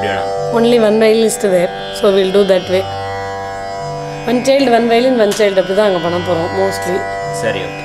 Only one violinist there, so we'll do that way. One child, one violin, one child. அப்படி தான் அங்கே பண்ண போகிறோம் மோஸ்ட்லி. சரி, okay.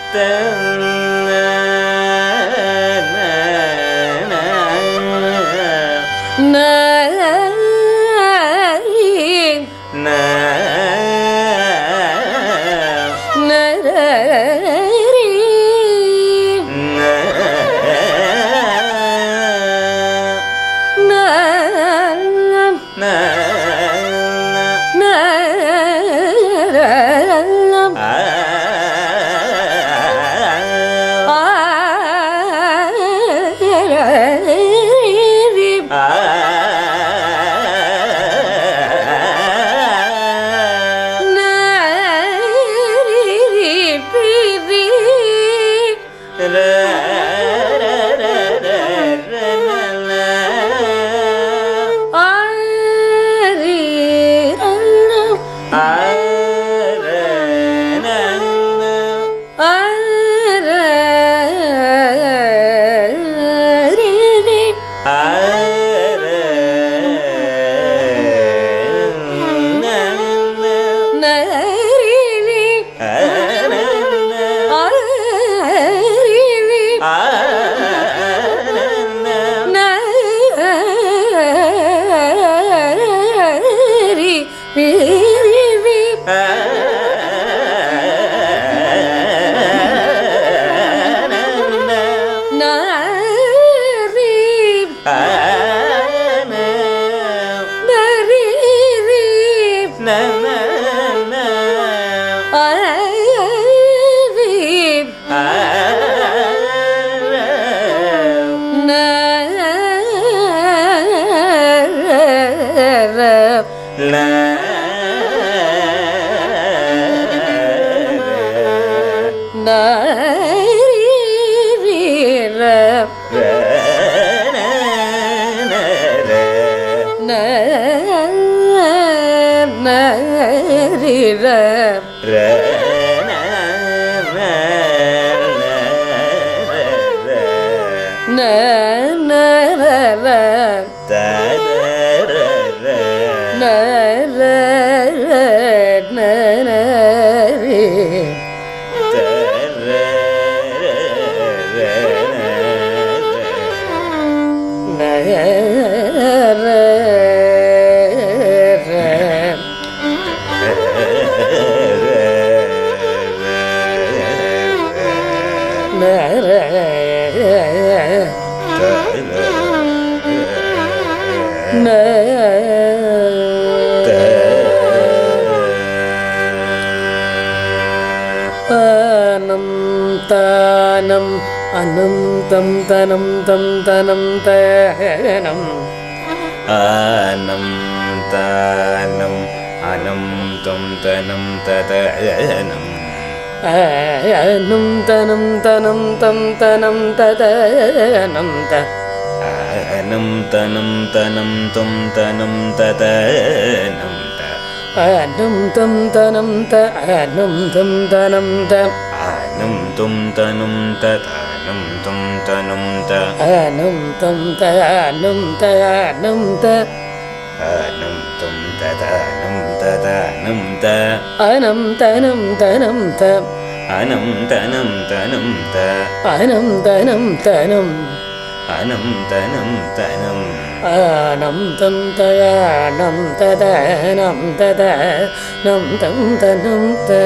Anantam tanam tam tanam tanam anam tanam anam tam tanam tatanam anam tanam tanam tam tanam tatanam ta anam tanam tanam tam tanam tatanam ta anam tam tanam ta anam tam tanam ta anam tum tanum tatanam tum tanum ta anam tam ta anam ta anam ta anam tum tatanum tatanum ta anam tanam tanam ta anam tanam tanum ta anam tanam tanam anam tanam tanum anam tam ta anam ta ta anam ta ta nam tam tanam ta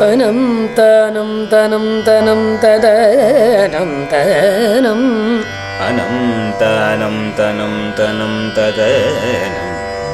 அனம் தனம் தனம் தனம் ததனம் தனம் அனம் தனம் தனம் தனம் ததனம்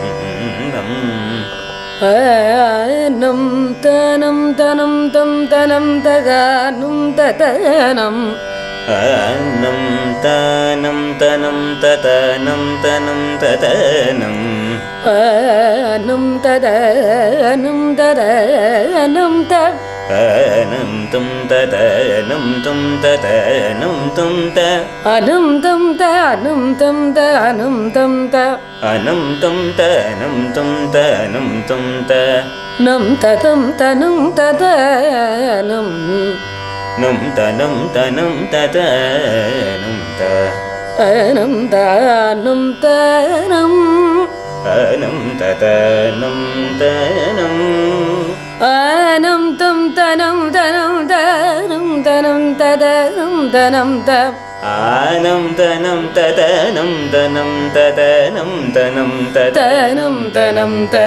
அனம் தனம் தனம் தம் தனம் தகனம் ததனம் அனம் தனம் தனம் ததனம் தனம் ததனம் அனம் ததனம் ததனம் த அனம் தும் ததனம் தும் ததனம் தும் த அனம் தம் த அனம் தம் த அனம் தம் த அனம் தும் தனம் தும் தனம் தும் த நம் ததம் தனம் ததனம் நம் தனம் தனம் ததனம் த அனம் தானம் தனம் அனம் ததனம் தனம் ஆனம் தம் தனம் தனம் தனம் தனம் ததனம் தனம் த ஆனம் தனம் ததனம் தனம் ததனம் தனம் தனம் தனம் த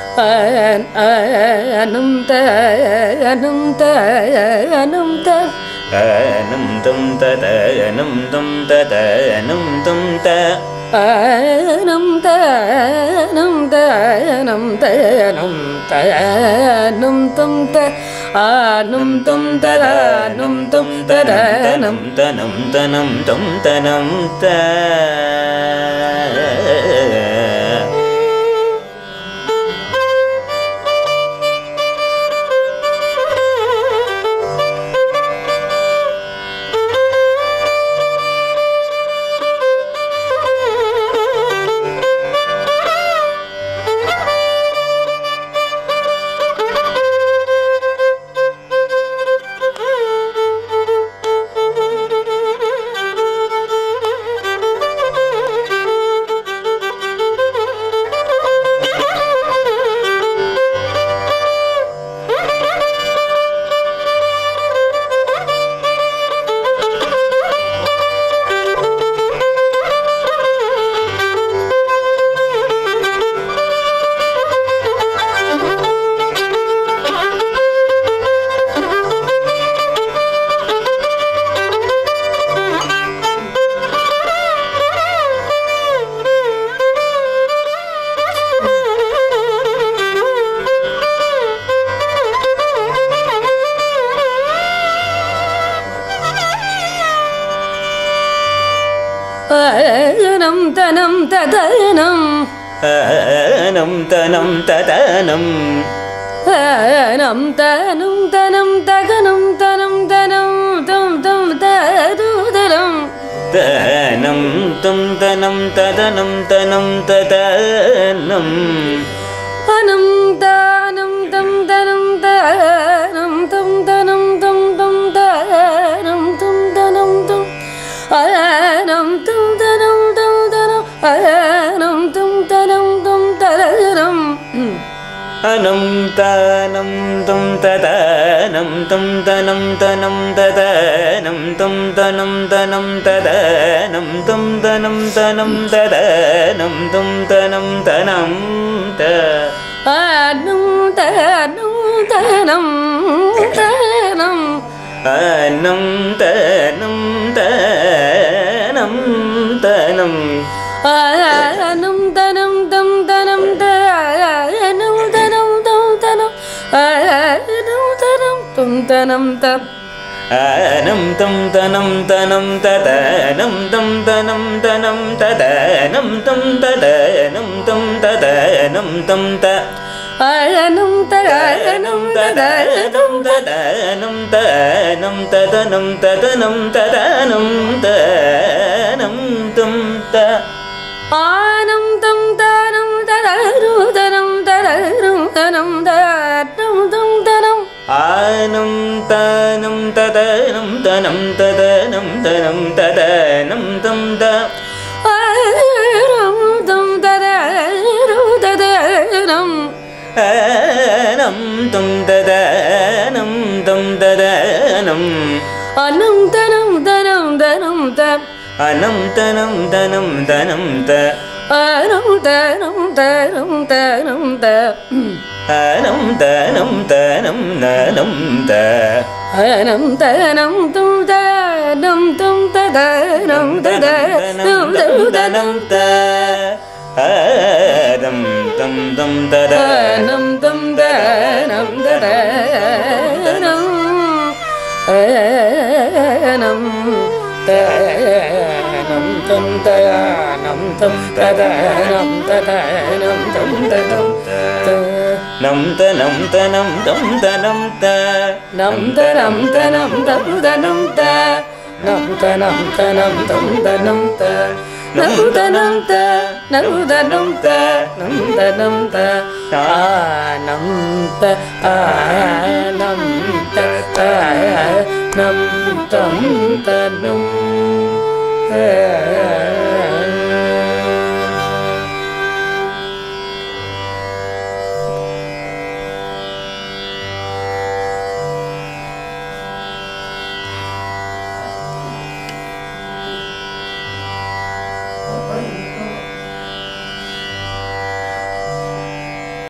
ஆனம் த அனம் த அனம் த அனம் தும் ததனம் தும் ததனம் தும் த ஆனம் த அனம் த அனம் த அனம் த அனம் தம் த ஆனம் தம் ததனம் தம் ததனம் தனம் தனம் தும் தனம் த ஆனம் தனம் ததனம் அனம் தனம் ததனம் ஆனம் தனம் தனம் தகனம் தனம் தனம் தம் தம் ததுதரம் தனம் தும் தனம் ததனம் தனம் ததனம் அனம் தானம் தம் தனம் தனம் தம் தனம் தம் தம் தனம் தம் தனம் தம் ஆனம் தம் தனம் தம் தனம் ஆனம் தம் தனம் தம் ததனம் அனம் தனம் தும் ததனம் தும் தனம் தனம் ததனம் தும் தனம் தனம் ததனம் தும் தனம் தனம் ததனம் தும் தனம் தனம் த ஆனம் தனம் தனம் தனம் அனம் தனம் தனம் தனம் ஆனம் தனம் தம் தனம் தனம் தனம் தம் தனம் ஆனம் தனம் தம் தனம் தம் அனம் தம் தனம் தனம் ததனம் தம் தனம் தனம் ததனம் தம் ததனம் தம் ததனம் தம் த ஆனம் தனம் ததனம் ததனம் ததனம் ததனம் ததனம் ததனம் ததனம் தம் த ஆனம் தம் தனம் ததருதனம் ததரும் தனம் தனம் தம் தனம் ஆனம் தனம் ததனம் தனம் ததனம் தனம் ததனம் தம் த ஆனம் தம் ததருதனம் ஆனம் தம் ததனம் தம் ததனம் அனம் தனம் தனம் தனம் த அனம் தனம் தனம் தனம் த ஆனம் தனம் தனம் தனம் த anam tanam tanam nanam ta anam tanam tum tanam tum tanam tanam tanam ta anam tam tam tanam tum tanam tanam anam tanam tum tanam tum tanam tanam tum tanam nam tanam tanam tam tanam ta nam tanam tanam tam tanam ta nam tanam tanam tam tanam ta nam tanam ta nam tanam ta nam tanam ta nam ta nam ta nam tam tanam